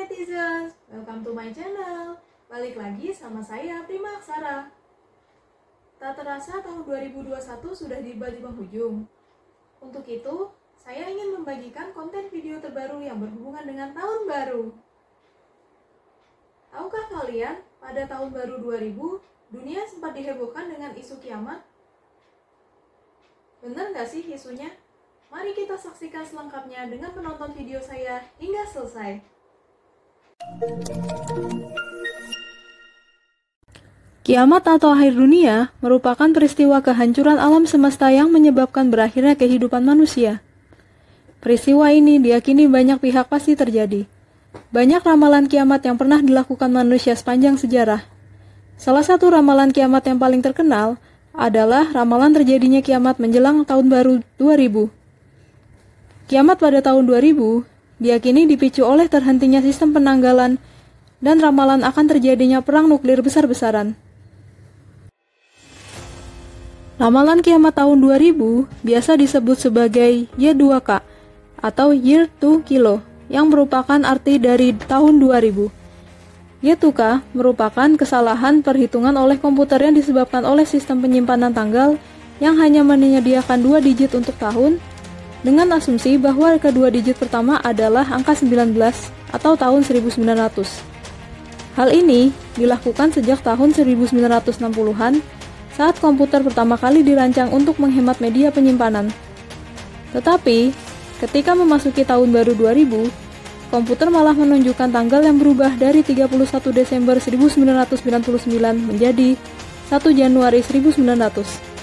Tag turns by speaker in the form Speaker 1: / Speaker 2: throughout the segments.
Speaker 1: netizens, welcome to my channel. Balik lagi sama saya Prima Aksara. Tak terasa tahun 2021 sudah tiba di penghujung. Untuk itu, saya ingin membagikan konten video terbaru yang berhubungan dengan tahun baru. Tahukah kalian, pada tahun baru 2000, dunia sempat dihebohkan dengan isu kiamat? Benar nggak sih isunya? Mari kita saksikan selengkapnya dengan menonton video saya hingga selesai.
Speaker 2: Kiamat atau akhir dunia merupakan peristiwa kehancuran alam semesta yang menyebabkan berakhirnya kehidupan manusia. Peristiwa ini diyakini banyak pihak pasti terjadi. Banyak ramalan kiamat yang pernah dilakukan manusia sepanjang sejarah. Salah satu ramalan kiamat yang paling terkenal adalah ramalan terjadinya kiamat menjelang tahun baru 2000. Kiamat pada tahun 2000 diyakini dipicu oleh terhentinya sistem penanggalan dan ramalan akan terjadinya perang nuklir besar-besaran. Ramalan kiamat tahun 2000 biasa disebut sebagai Y2K atau Year to Kilo yang merupakan arti dari tahun 2000. Y2K merupakan kesalahan perhitungan oleh komputer yang disebabkan oleh sistem penyimpanan tanggal yang hanya menyediakan 2 digit untuk tahun dengan asumsi bahwa kedua digit pertama adalah angka 19 atau tahun 1900. Hal ini dilakukan sejak tahun 1960-an saat komputer pertama kali dirancang untuk menghemat media penyimpanan. Tetapi, ketika memasuki tahun baru 2000, komputer malah menunjukkan tanggal yang berubah dari 31 Desember 1999 menjadi 1 Januari 1900.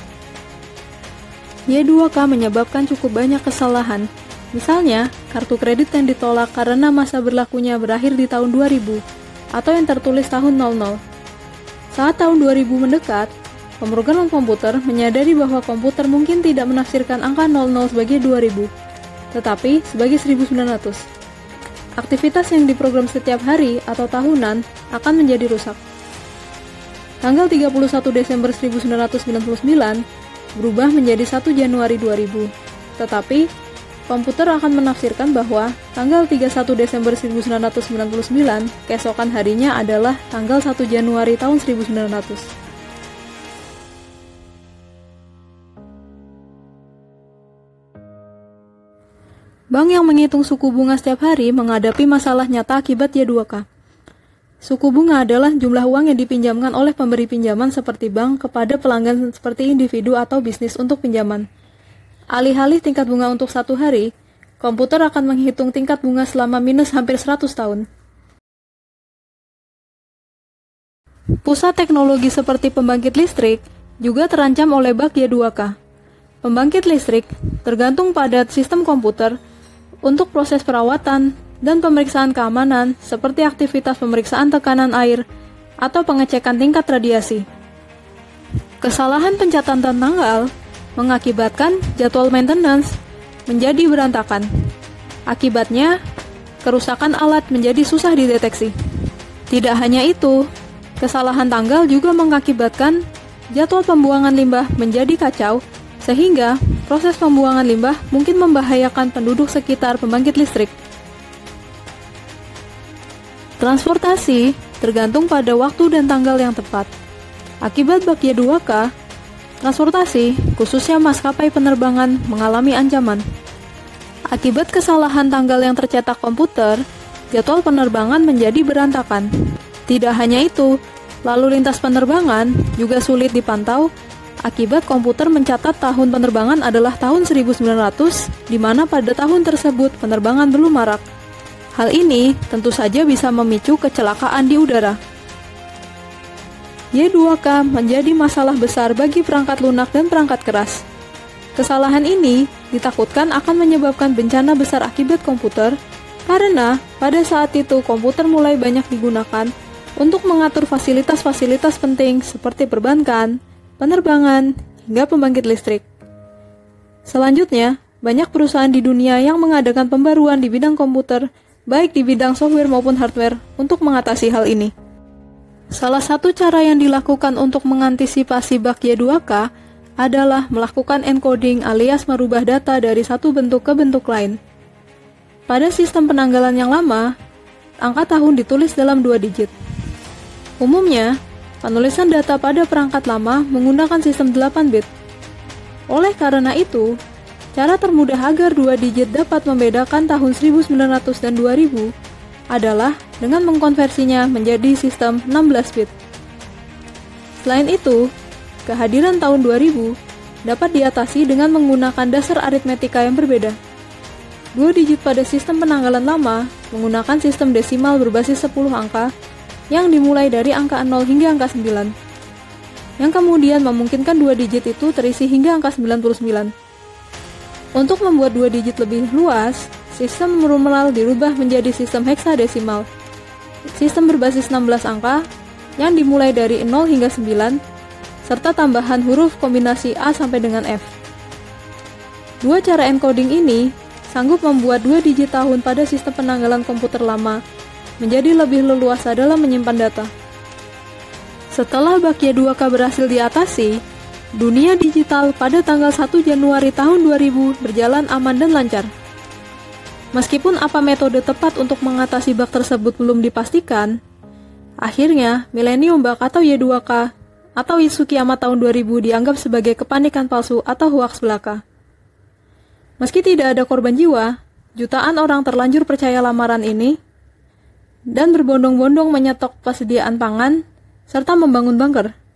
Speaker 2: Y2K menyebabkan cukup banyak kesalahan. Misalnya, kartu kredit yang ditolak karena masa berlakunya berakhir di tahun 2000 atau yang tertulis tahun 00. Saat tahun 2000 mendekat, pemrogram komputer menyadari bahwa komputer mungkin tidak menafsirkan angka 00 sebagai 2000, tetapi sebagai 1900. Aktivitas yang diprogram setiap hari atau tahunan akan menjadi rusak. Tanggal 31 Desember 1999 berubah menjadi 1 Januari 2000. Tetapi, komputer akan menafsirkan bahwa tanggal 31 Desember 1999 keesokan harinya adalah tanggal 1 Januari tahun 1900. Bank yang menghitung suku bunga setiap hari menghadapi masalah nyata akibat Y2K. Suku bunga adalah jumlah uang yang dipinjamkan oleh pemberi pinjaman seperti bank kepada pelanggan seperti individu atau bisnis untuk pinjaman. Alih-alih tingkat bunga untuk 1 hari, komputer akan menghitung tingkat bunga selama minus hampir 100 tahun. Pusat teknologi seperti pembangkit listrik juga terancam oleh bug Y2K. Pembangkit listrik tergantung pada sistem komputer untuk proses perawatan dan pemeriksaan keamanan seperti aktivitas pemeriksaan tekanan air atau pengecekan tingkat radiasi. Kesalahan pencatatan tanggal mengakibatkan jadwal maintenance menjadi berantakan. Akibatnya, kerusakan alat menjadi susah dideteksi. Tidak hanya itu, kesalahan tanggal juga mengakibatkan jadwal pembuangan limbah menjadi kacau sehingga proses pembuangan limbah mungkin membahayakan penduduk sekitar pembangkit listrik. Transportasi tergantung pada waktu dan tanggal yang tepat. Akibat bug Y2K, transportasi, khususnya maskapai penerbangan, mengalami ancaman. Akibat kesalahan tanggal yang tercetak komputer, jadwal penerbangan menjadi berantakan. Tidak hanya itu, lalu lintas penerbangan juga sulit dipantau akibat komputer mencatat tahun penerbangan adalah tahun 1900, di mana pada tahun tersebut penerbangan belum marak. Hal ini tentu saja bisa memicu kecelakaan di udara. Y2K menjadi masalah besar bagi perangkat lunak dan perangkat keras. Kesalahan ini ditakutkan akan menyebabkan bencana besar akibat komputer, karena pada saat itu komputer mulai banyak digunakan untuk mengatur fasilitas-fasilitas penting seperti perbankan, penerbangan, hingga pembangkit listrik. Selanjutnya, banyak perusahaan di dunia yang mengadakan pembaruan di bidang komputer, baik di bidang software maupun hardware, untuk mengatasi hal ini. Salah satu cara yang dilakukan untuk mengantisipasi bug Y2K adalah melakukan encoding alias merubah data dari satu bentuk ke bentuk lain. Pada sistem penanggalan yang lama, angka tahun ditulis dalam 2 digit. Umumnya, penulisan data pada perangkat lama menggunakan sistem 8 bit. Oleh karena itu, cara termudah agar 2 digit dapat membedakan tahun 1900 dan 2000 adalah dengan mengkonversinya menjadi sistem 16 bit. Selain itu, kehadiran tahun 2000 dapat diatasi dengan menggunakan dasar aritmetika yang berbeda. 2 digit pada sistem penanggalan lama menggunakan sistem desimal berbasis 10 angka yang dimulai dari angka 0 hingga angka 9, yang kemudian memungkinkan 2 digit itu terisi hingga angka 99. Untuk membuat 2 digit lebih luas, sistem numeral dirubah menjadi sistem heksadesimal. Sistem berbasis 16 angka yang dimulai dari 0 hingga 9, serta tambahan huruf kombinasi A sampai dengan F. Dua cara encoding ini sanggup membuat 2 digit tahun pada sistem penanggalan komputer lama menjadi lebih leluasa dalam menyimpan data. Setelah Bakia 2K berhasil diatasi, dunia digital pada tanggal 1 Januari tahun 2000 berjalan aman dan lancar. Meskipun apa metode tepat untuk mengatasi bug tersebut belum dipastikan, akhirnya milenium bug atau Y2K atau isu kiamat tahun 2000 dianggap sebagai kepanikan palsu atau hoaks belaka. Meski tidak ada korban jiwa, jutaan orang terlanjur percaya lamaran ini dan berbondong-bondong menyetok persediaan pangan serta membangun bunker.